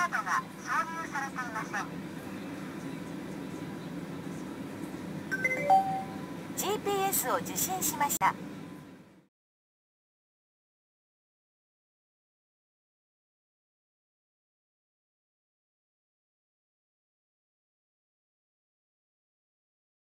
ードが挿入されていません。 GPS を受信しました。